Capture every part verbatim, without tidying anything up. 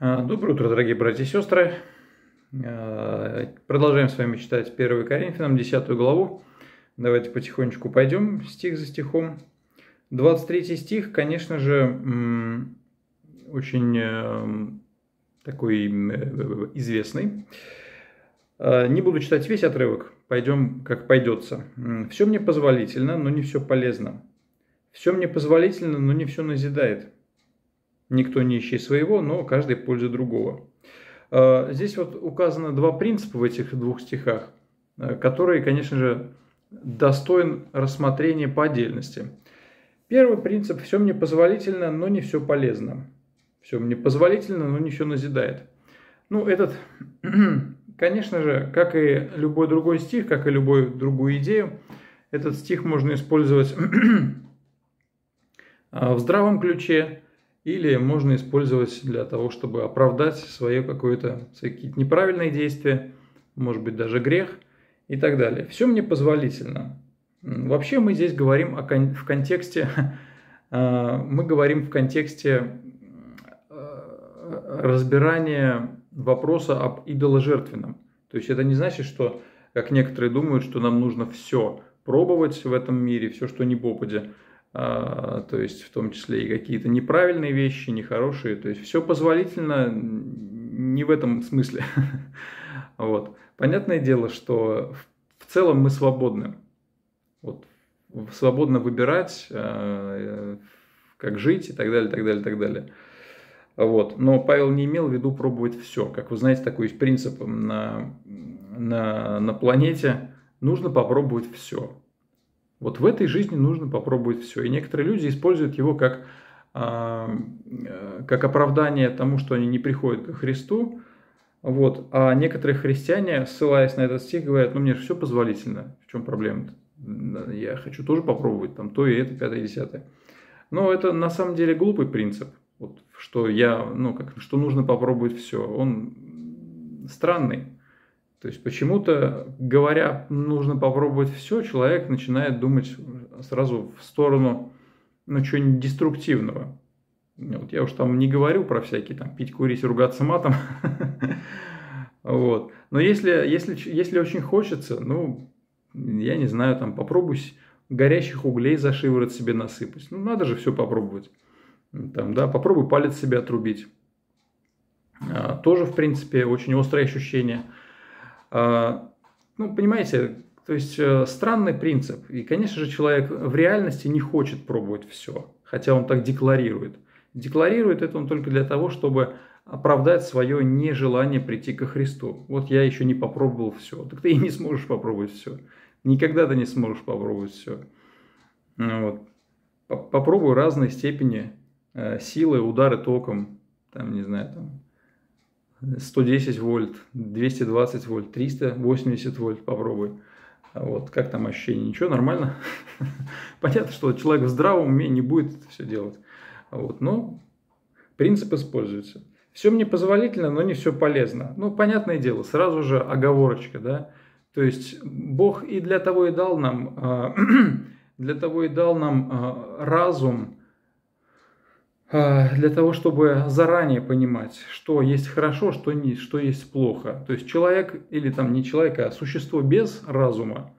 Доброе утро, дорогие братья и сестры. Продолжаем с вами читать первое Коринфянам, десятую главу. Давайте потихонечку пойдем стих за стихом. двадцать третий стих, конечно же, очень такой известный. Не буду читать весь отрывок, пойдем как пойдется. «Все мне позволительно, но не все полезно. Все мне позволительно, но не все назидает. Никто не ищет своего, но каждый пользу другого». Здесь вот указано два принципа в этих двух стихах, которые, конечно же, достоин рассмотрения по отдельности. Первый принцип: все мне позволительно, но не все полезно. Все мне позволительно, но не все назидает. Ну, этот, конечно же, как и любой другой стих, как и любую другую идею, этот стих можно использовать в здравом ключе, или можно использовать для того, чтобы оправдать свое какое-то, какие-то неправильные действия, может быть, даже грех и так далее. Все мне позволительно. Вообще мы здесь говорим о, в контексте, мы говорим в контексте разбирания вопроса об идоложертвенном. То есть это не значит, что, как некоторые думают, что нам нужно все пробовать в этом мире, все, что ни попадя. То есть в том числе и какие-то неправильные вещи, нехорошие. То есть все позволительно не в этом смысле. Вот. Понятное дело, что в целом мы свободны. Вот. Свободно выбирать, как жить и так далее, так далее, так далее. Вот. Но Павел не имел в виду пробовать все. Как вы знаете, такой есть принцип на, на, на планете: нужно попробовать все. Вот в этой жизни нужно попробовать все. И некоторые люди используют его как, как оправдание тому, что они не приходят ко Христу. Вот. А некоторые христиане, ссылаясь на этот стих, говорят: ну мне же все позволительно. В чем проблема-то? Я хочу тоже попробовать там то и это, пятое, десятое. Но это на самом деле глупый принцип. Вот, что, я, ну, как, что нужно попробовать все. Он странный. То есть почему-то, говоря, нужно попробовать все, человек начинает думать сразу в сторону, ну, чего-нибудь деструктивного. Вот я уж там не говорю про всякие там пить, курить, ругаться матом. Вот. Но если, если, если очень хочется, ну, я не знаю, там попробуй горящих углей за шиворот себе насыпать. Ну, надо же все попробовать. Там, да, попробуй палец себе отрубить. А, тоже, в принципе, очень острое ощущение. Ну, понимаете, то есть странный принцип. И, конечно же, человек в реальности не хочет пробовать все, хотя он так декларирует. Декларирует это он только для того, чтобы оправдать свое нежелание прийти ко Христу. Вот я еще не попробовал все. Так ты и не сможешь попробовать все. Никогда ты не сможешь попробовать все. Вот. Попробуй разной степени силы, удары током, там, не знаю, там, сто десять вольт, двести двадцать вольт, триста восемьдесят вольт попробуй. Вот, как там ощущение? Ничего, нормально? Понятно, что человек в здравом уме не будет это все делать. Вот, но принцип используется. Все мне позволительно, но не все полезно. Ну, понятное дело, сразу же оговорочка, да. То есть Бог и для того и дал нам, для того и дал нам разум, для того, чтобы заранее понимать, что есть хорошо, что, не, что есть плохо. То есть человек, или там не человек, а существо без разума,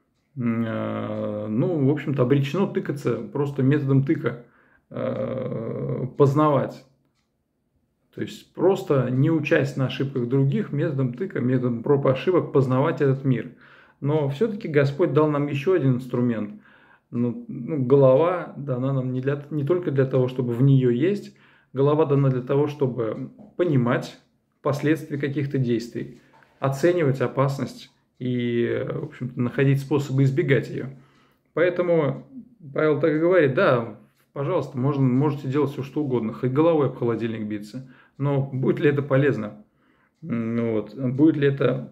ну, в общем-то, обречено тыкаться просто методом тыка, познавать. То есть просто не учась на ошибках других, методом тыка, методом проб и ошибок познавать этот мир. Но все-таки Господь дал нам еще один инструмент. Ну, ну, голова дана нам не, для, не только для того, чтобы в нее есть, голова дана для того, чтобы понимать последствия каких-то действий, оценивать опасность и, в общем-то, находить способы избегать ее. Поэтому Павел так и говорит: да, пожалуйста, можно, можете делать все, что угодно, хоть головой об холодильник биться, но будет ли это полезно? Ну, вот, будет ли это,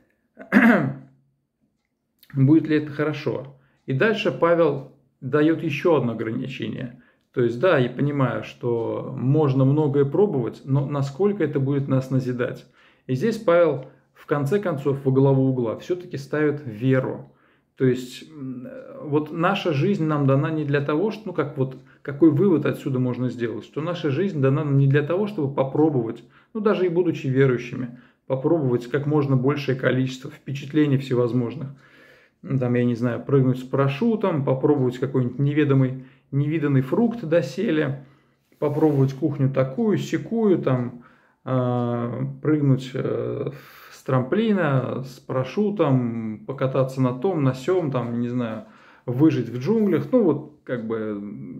будет ли это хорошо? И дальше Павел дает еще одно ограничение. То есть, да, я понимаю, что можно многое пробовать, но насколько это будет нас назидать? И здесь Павел в конце концов во главу угла все-таки ставит веру. То есть вот наша жизнь нам дана не для того, что, ну как вот, какой вывод отсюда можно сделать, что наша жизнь дана нам не для того, чтобы попробовать, ну даже и будучи верующими, попробовать как можно большее количество впечатлений всевозможных. Там, я не знаю, прыгнуть с парашютом, попробовать какой-нибудь неведомый, невиданный фрукт доселе, попробовать кухню такую, сякую, там, э, прыгнуть э, с трамплина, с парашютом, покататься на том, на сём, там, не знаю, выжить в джунглях. Ну, вот, как бы,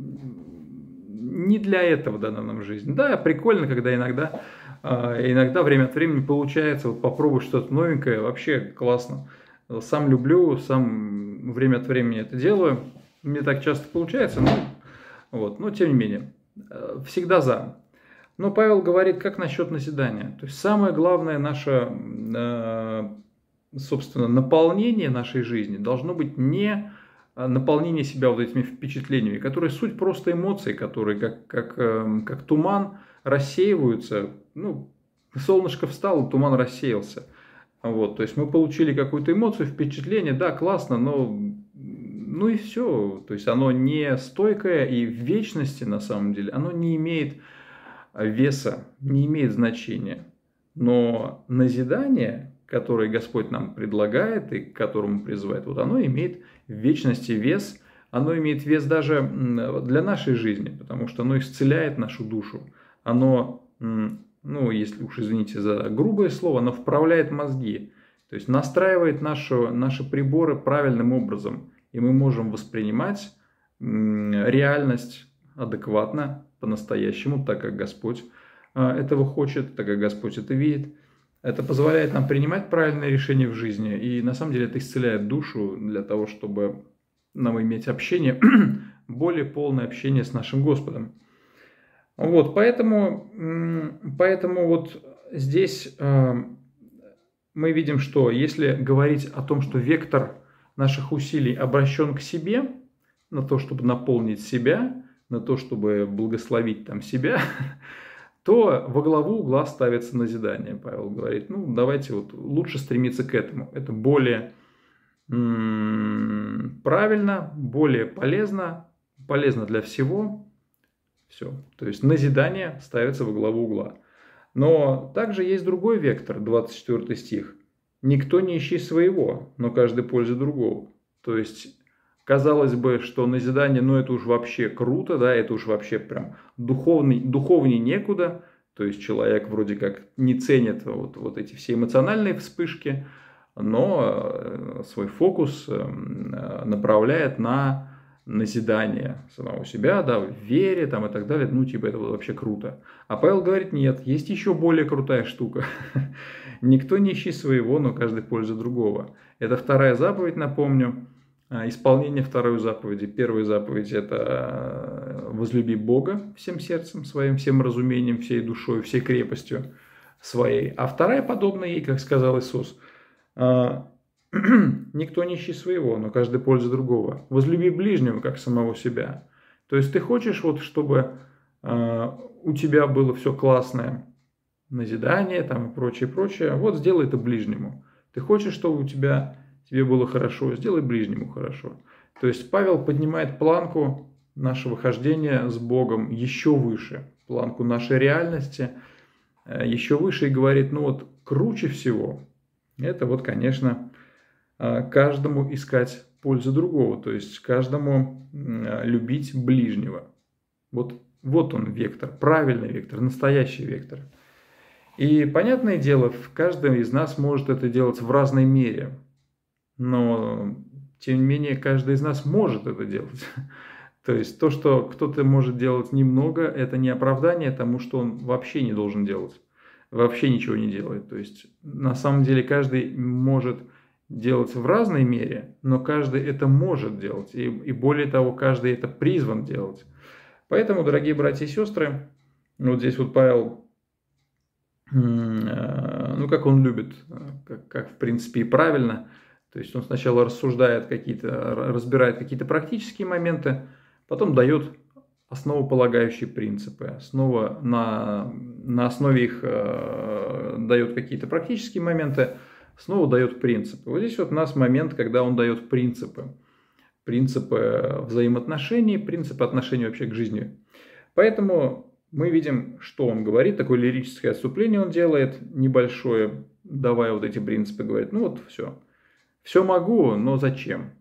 не для этого дана нам жизнь. Да, прикольно, когда иногда, э, иногда время от времени получается вот, попробовать что-то новенькое, вообще классно. Сам люблю, сам время от времени это делаю. Не так часто получается, но, вот, но тем не менее, всегда за. Но Павел говорит, как насчет назидания. То есть самое главное наше, собственно, наполнение нашей жизни должно быть не наполнение себя вот этими впечатлениями, которые суть просто эмоций, которые как, как, как туман рассеиваются. Ну, солнышко встало, туман рассеялся. Вот, то есть мы получили какую-то эмоцию, впечатление, да, классно, но ну и все. То есть оно не стойкое и в вечности на самом деле, оно не имеет веса, не имеет значения. Но назидание, которое Господь нам предлагает и к которому призывает, вот оно имеет в вечности вес, оно имеет вес даже для нашей жизни, потому что оно исцеляет нашу душу, оно... ну, если уж извините за грубое слово, оно вправляет мозги, то есть настраивает нашу, наши приборы правильным образом, и мы можем воспринимать реальность адекватно, по-настоящему, так как Господь этого хочет, так как Господь это видит. Это позволяет нам принимать правильные решения в жизни, и на самом деле это исцеляет душу для того, чтобы нам иметь общение, более полное общение с нашим Господом. Вот, поэтому, поэтому вот здесь э, мы видим, что если говорить о том, что вектор наших усилий обращен к себе, на то, чтобы наполнить себя, на то, чтобы благословить там себя, то во главу угла ставится назидание. Павел говорит, ну давайте вот лучше стремиться к этому. Это более м- правильно, более полезно, полезно для всего. Все. То есть назидание ставится во главу угла. Но также есть другой вектор, двадцать четвёртый стих. «Никто не ищи своего, но каждый пользу другого». То есть, казалось бы, что назидание, ну это уж вообще круто, да, это уж вообще прям духовный, духовней некуда. То есть, человек вроде как не ценит вот, вот эти все эмоциональные вспышки, но свой фокус направляет на назидание самого себя, да, в вере там, и так далее, ну, типа, это вообще круто. А Павел говорит, нет, есть еще более крутая штука. Никто не ищи своего, но каждый пользу другого. Это вторая заповедь, напомню, исполнение второй заповеди. Первая заповедь – это возлюби Бога всем сердцем своим, всем разумением, всей душой, всей крепостью своей. А вторая, подобная ей, как сказал Иисус, никто не ищи своего, но каждый пользу другого. Возлюби ближнего, как самого себя. То есть ты хочешь, вот, чтобы э, у тебя было все классное, назидание там, и прочее, прочее. Вот сделай это ближнему. Ты хочешь, чтобы у тебя тебе было хорошо, сделай ближнему хорошо. То есть Павел поднимает планку нашего хождения с Богом еще выше, планку нашей реальности э, еще выше и говорит, ну вот круче всего, это вот, конечно, каждому искать пользу другого, то есть каждому любить ближнего. Вот, вот он вектор, правильный вектор, настоящий вектор. И понятное дело, каждый из нас может это делать в разной мере, но тем не менее каждый из нас может это делать. То есть то, что кто-то может делать немного, это не оправдание тому, что он вообще не должен делать, вообще ничего не делает. То есть на самом деле каждый может делать в разной мере, но каждый это может делать. И, и более того, каждый это призван делать. Поэтому, дорогие братья и сестры, вот здесь вот Павел, ну, как он любит, как, как в принципе и правильно, то есть он сначала рассуждает какие-то, разбирает какие-то практические моменты, потом дает основополагающие принципы, снова на, на основе их э, дает какие-то практические моменты, снова дает принципы. Вот здесь вот у нас момент, когда он дает принципы. Принципы взаимоотношений, принципы отношений вообще к жизни. Поэтому мы видим, что он говорит, такое лирическое отступление он делает, небольшое, давая вот эти принципы, говорит, ну вот все. Все могу, но зачем?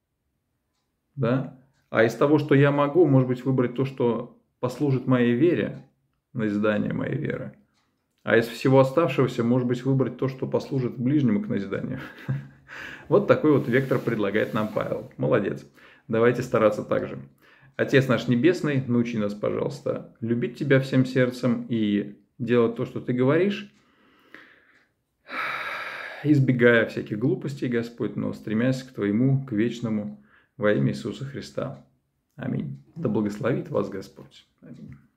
Да? А из того, что я могу, может быть, выбрать то, что послужит моей вере, назидание моей веры. А из всего оставшегося, может быть, выбрать то, что послужит ближнему к назиданию. Вот такой вот вектор предлагает нам Павел. Молодец. Давайте стараться так же. Отец наш Небесный, научи нас, пожалуйста, любить Тебя всем сердцем и делать то, что Ты говоришь, избегая всяких глупостей, Господь, но стремясь к Твоему, к вечному, во имя Иисуса Христа. Аминь. Да благословит вас Господь. Аминь.